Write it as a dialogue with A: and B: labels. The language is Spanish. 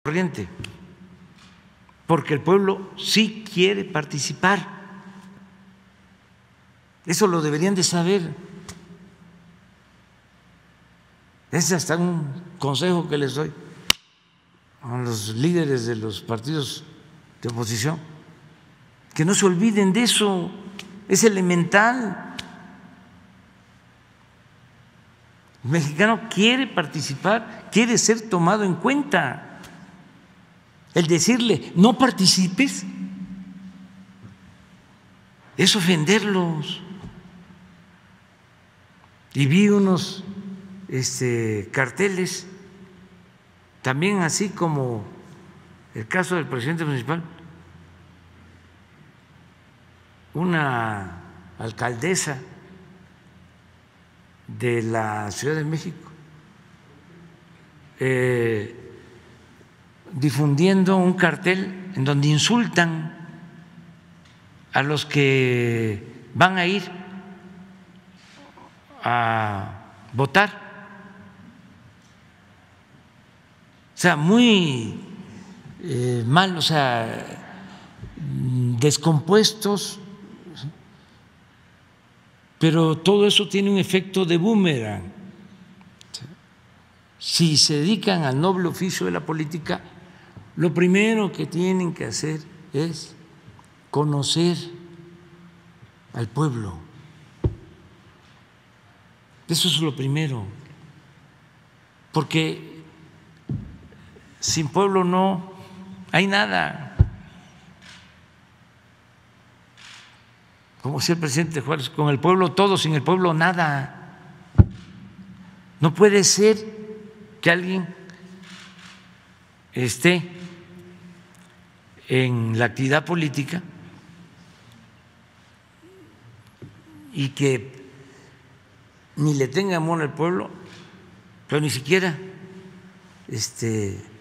A: corriente, porque el pueblo sí quiere participar. Eso lo deberían de saber. Es hasta un consejo que les doy a los líderes de los partidos de oposición, que no se olviden de eso, es elemental. El mexicano quiere participar, quiere ser tomado en cuenta. El decirle no participes es ofenderlos. Y vi unos carteles, también así como el caso del presidente municipal, una alcaldesa de la Ciudad de México difundiendo un cartel en donde insultan a los que van a ir a votar. O sea, muy mal, o sea, descompuestos, pero todo eso tiene un efecto de boomerang. Si se dedican al noble oficio de la política, lo primero que tienen que hacer es conocer al pueblo. Eso es lo primero, porque sin pueblo no hay nada. Como decía el presidente Juárez, con el pueblo todo, sin el pueblo nada. No puede ser que alguien esté en la actividad política y que ni le tenga amor al pueblo, pero ni siquiera